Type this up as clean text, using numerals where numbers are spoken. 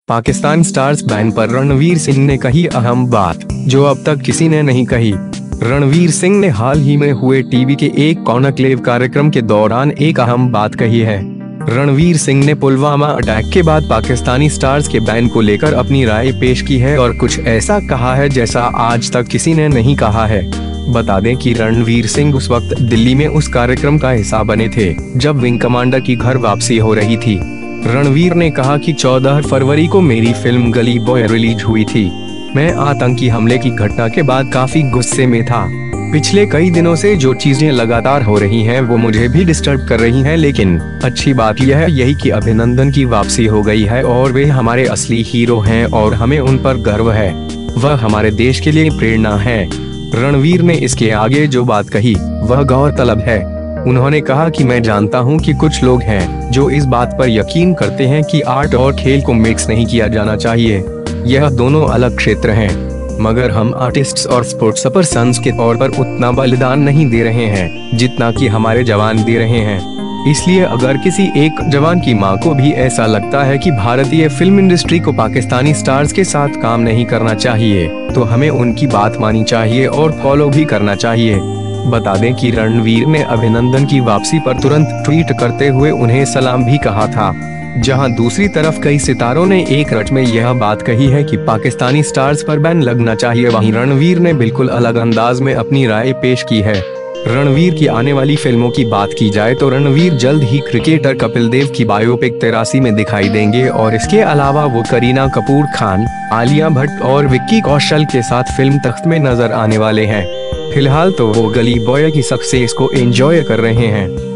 Pakistan stars ban पर रणवीर सिंह ने कही अहम बात, जो अब तक किसी ने नहीं कही। रणवीर सिंह ने हाल ही में हुए टीवी के एक कॉन्क्लेव कार्यक्रम के दौरान एक अहम बात कही है। रणवीर सिंह ने पुलवामा अटैक के बाद पाकिस्तानी स्टार्स के बैन को लेकर अपनी राय पेश की है और कुछ ऐसा कहा है जैसा आज तक किसी ने नहीं कहा है। बता दें कि रणवीर सिंह उस वक्त दिल्ली में उस कार्यक्रम का हिस्सा बने थे जब विंग कमांडर की घर वापसी हो रही थी। रणवीर ने कहा कि 14 फरवरी को मेरी फिल्म गली बॉय रिलीज हुई थी। मैं आतंकी हमले की घटना के बाद काफी गुस्से में था। पिछले कई दिनों से जो चीजें लगातार हो रही हैं वो मुझे भी डिस्टर्ब कर रही हैं, लेकिन अच्छी बात यह है यही कि अभिनंदन की वापसी हो गई है और वे हमारे असली हीरो हैं और हमें उन पर गर्व है। वह हमारे देश के लिए प्रेरणा है। रणवीर ने इसके आगे जो बात कही वह गौरतलब है। उन्होंने कहा कि मैं जानता हूं कि कुछ लोग हैं जो इस बात पर यकीन करते हैं कि आर्ट और खेल को मिक्स नहीं किया जाना चाहिए। यह दोनों अलग क्षेत्र हैं, मगर हम आर्टिस्ट्स और स्पोर्ट्स पर्सन्स के तौर पर उतना बलिदान नहीं दे रहे हैं जितना कि हमारे जवान दे रहे हैं। इसलिए अगर किसी एक जवान की मां को भी ऐसा लगता है कि भारतीय फिल्म इंडस्ट्री को पाकिस्तानी स्टार्स के साथ काम नहीं करना चाहिए, तो हमें उनकी बात माननी चाहिए और फॉलो भी करना चाहिए। बता दें कि रणवीर ने अभिनंदन की वापसी पर तुरंत ट्वीट करते हुए उन्हें सलाम भी कहा था। जहां दूसरी तरफ कई सितारों ने एक रट में यह बात कही है कि पाकिस्तानी स्टार्स पर बैन लगना चाहिए, वहीं रणवीर ने बिल्कुल अलग अंदाज में अपनी राय पेश की है। रणवीर की आने वाली फिल्मों की बात की जाए तो रणवीर जल्द ही क्रिकेटर कपिल देव की बायोपिक 83 में दिखाई देंगे और इसके अलावा वो करीना कपूर खान, आलिया भट्ट और विक्की कौशल के साथ फिल्म तख्त में नजर आने वाले हैं। फिलहाल तो वो गली बॉय की सक्सेस को एंजॉय कर रहे हैं।